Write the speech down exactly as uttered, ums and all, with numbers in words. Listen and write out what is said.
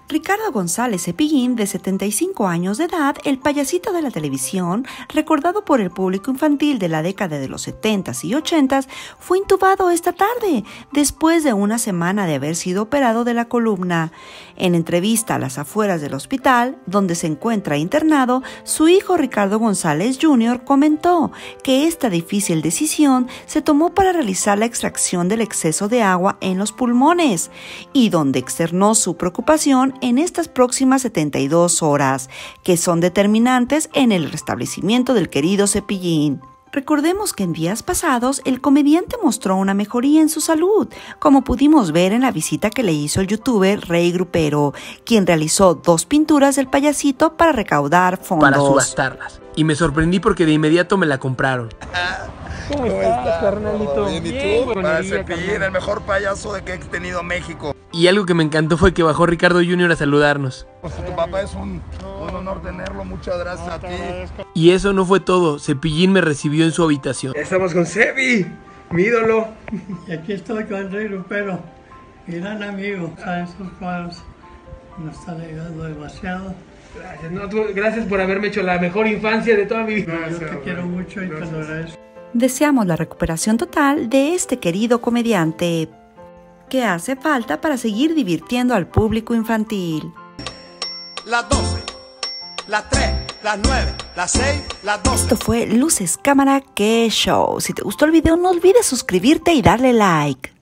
Ricardo González Cepillín, de setenta y cinco años de edad, el payasito de la televisión, recordado por el público infantil de la década de los setentas y ochentas, fue intubado esta tarde, después de una semana de haber sido operado de la columna. En entrevista a las afueras del hospital, donde se encuentra internado, su hijo Ricardo González junior comentó que esta difícil decisión se tomó para realizar la extracción del exceso de agua en los pulmones, y donde externó su preocupación en estas próximas setenta y dos horas, que son determinantes en el restablecimiento del querido Cepillín. Recordemos que en días pasados el comediante mostró una mejoría en su salud, como pudimos ver en la visita que le hizo el youtuber Rey Grupero, quien realizó dos pinturas del payasito para recaudar fondos. Para subastarlas. Y me sorprendí porque de inmediato me la compraron. ¿Cómo estás, carnalito? Bien, ¿y Bien, tú? con Para el día, Cepillín, carnal. el mejor payaso de que he tenido México. Y algo que me encantó fue que bajó Ricardo junior a saludarnos. Pues tu papá es un, un honor tenerlo, muchas gracias a ti. Y eso no fue todo, Cepillín me recibió en su habitación. Estamos con Cepi, mi ídolo. Y aquí estoy con Rey Grupero, mi gran amigo. A esos cuadros nos están ayudando demasiado. Gracias, no, tú- gracias por haberme hecho la mejor infancia de toda mi vida. Yo te quiero mucho y te lo agradezco. Deseamos la recuperación total de este querido comediante, que hace falta para seguir divirtiendo al público infantil. Las doce, las tres, las nueve, las seis, las doce. Esto fue Luces Cámara Que Show. Si te gustó el video, no olvides suscribirte y darle like.